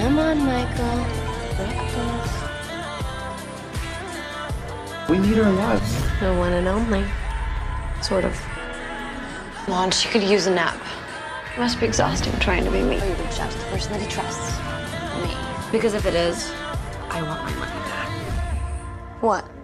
Come on, Michael. Breakfast. We need her alive. The one and only. Sort of. Come on, she could use a nap. It must be exhausting trying to be me. Or you reach out to the person that he trusts. Me. Because if it is, I want my money back. What?